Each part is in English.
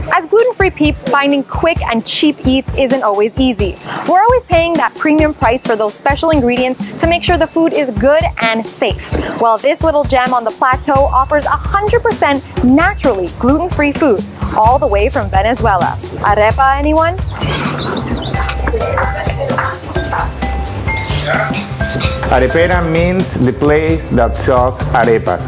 As gluten-free peeps, finding quick and cheap eats isn't always easy. We're always paying that premium price for those special ingredients to make sure the food is good and safe. Well, this little gem on the plateau offers 100% naturally gluten-free food, all the way from Venezuela. Arepa, anyone? Arepera means the place that sells arepas.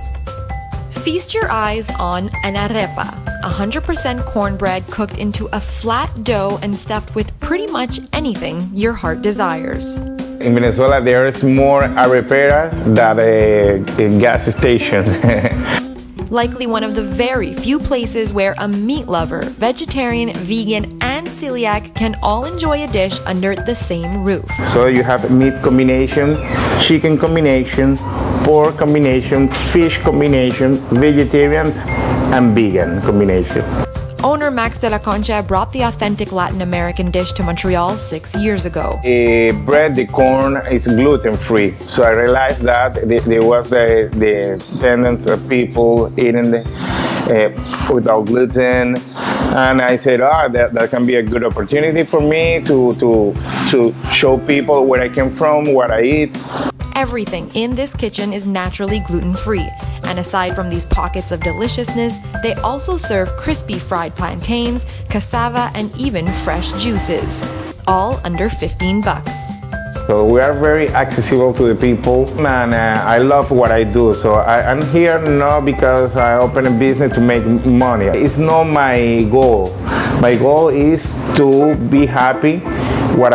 Feast your eyes on an arepa, 100% cornbread cooked into a flat dough and stuffed with pretty much anything your heart desires. In Venezuela, there is more areperas than gas stations. Likely one of the very few places where a meat lover, vegetarian, vegan, and celiac can all enjoy a dish under the same roof. So you have meat combination, chicken combination, pork combination, fish combination, vegetarian and vegan combination. Owner Max de la Concha brought the authentic Latin American dish to Montreal 6 years ago. The bread, the corn is gluten-free. So I realized that there was the tendency of people eating without gluten. And I said, that can be a good opportunity for me to show people where I came from, what I eat. Everything in this kitchen is naturally gluten-free. And aside from these pockets of deliciousness, they also serve crispy fried plantains, cassava, and even fresh juices. All under 15 bucks. So we are very accessible to the people, and I love what I do. So I'm here not because I open a business to make money. It's not my goal. My goal is to be happy what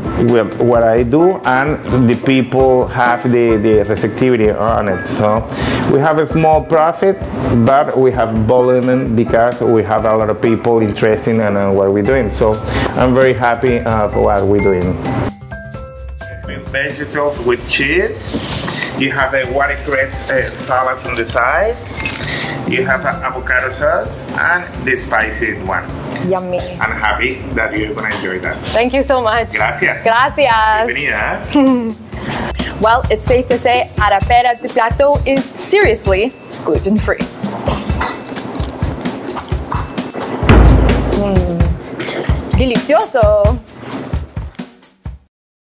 I do, and the people have the receptivity on it. So we have a small profit, but we have volume because we have a lot of people interested in what we're doing. So I'm very happy of what we're doing. Vegetables with cheese. You have a watercress salad on the sides. You have avocado sauce and the spicy one. Yummy. I'm happy that you're gonna enjoy that. Thank you so much. Gracias. Gracias. Bienvenida. Well, it's safe to say Arepera du Plateau is seriously gluten-free. Delicioso.